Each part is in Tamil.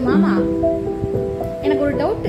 மாமா, எனக்கு ஒரு டவுட்.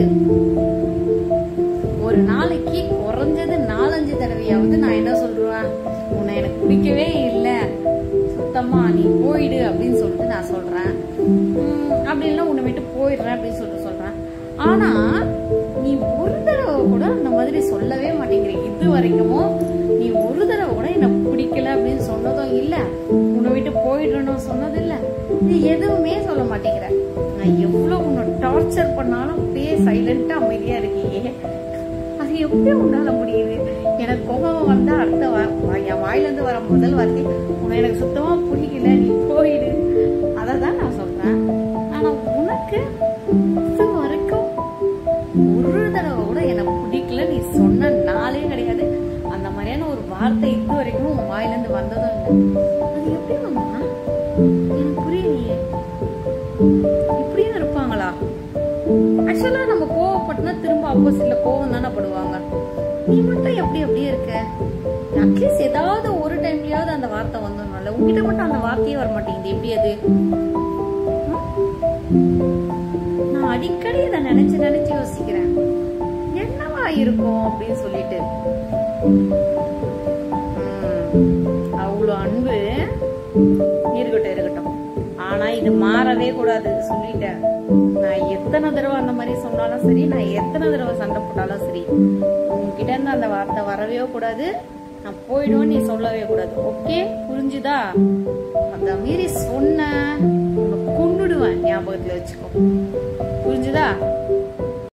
ஒரு நாளைக்கு குறைஞ்சது 4-5 தடவையாவது நான் என்ன சொல்றேன், உன்னை எனக்கு பிடிக்கவே இல்லை, சுத்தமா நீ போயிடு அப்படின்னு சொல்லிட்டு நான் சொல்றேன். அப்படி இல்லை உன்னை விட்டு போயிடுறேன் அப்படின்னு சொல்லிட்டு சொல்றேன். ஆனா நீ ஒரு தடவை கூட அந்த மாதிரி சொல்லவே மாட்டேங்கிற. இது வரைக்கும் நீ ஒரு தடவை கூட என்ன பிடிக்கல அப்படின்னு சொன்னதும் இல்ல, உன்னை விட்டு போயிடுறேன்னு சொன்னது இல்ல, நீ எதுவுமே சொல்ல மாட்டேங்கிற. நான் எவ்வளவு உன்னை டார்ச்சர் பண்ணாலும் அப்படியே சைலண்டா அமைதியா இருக்கீங்க. அது எப்படி உன்னால முடியுது? எனக்கு கோபம் வந்தா அடுத்த என் வாயில இருந்து வர முதல் வார்த்தை, உன்னை எனக்கு சுத்தமா பிடிக்கல, நீ போயிடு. அததான் நான் சொல்றேன். ஆனா உனக்கு இது வரைக்கும் ஒரு தடவை கூட எனக்கு பிடிக்கல நீ சொன்ன நாளே கிடையாது. அந்த மாதிரியான ஒரு வார்த்தை இது வரைக்கும் உன் வாயில இருந்து வந்ததும் இல்லை. அது எப்படி மாமா? எனக்கு புரியலையே. இப்படியும் இருப்பாங்களா? ஆக்சுவலா நம்ம கோவப்பட்டனா திரும்ப ஆப்போசிட்ல கோவம் தானே படுவாங்க. நீ மட்டும் எப்படி அப்படியே இருக்க? அட்லீஸ்ட் ஏதாவது ஒரு டைம்லயாவது அந்த வார்த்தை வந்தோம்னால, உங்ககிட்ட மட்டும் அந்த வார்த்தையே வர மாட்டேங்குது. எப்படி அது? நான் அடிக்கடி இதை நினைச்சு நினைச்சு யோசிக்கிறேன், என்னவா இருக்கும் அப்படின்னு சொல்லிட்டு. அவ்வளவு அன்பு இருக்கட்டும் இருக்கட்டும், ஆனா இது மாறவே கூடாது சொல்லிட்டேன். நான் எத்தனை தடவை அந்த மாதிரி சொன்னாலும் சரி, நான் எத்தனை தடவை சண்டை போட்டாலும் சரி, உங்ககிட்ட இருந்து அந்த வார்த்தை வரவே கூடாது. நான் போயிடுவேன் நீ சொல்லவே கூடாது. ஓகே, புரிஞ்சுதா? அந்த மீறி சொன்ன கொன்னுடுவேன், ஞாபகத்துல வச்சுக்கோ. புரிஞ்சுதா?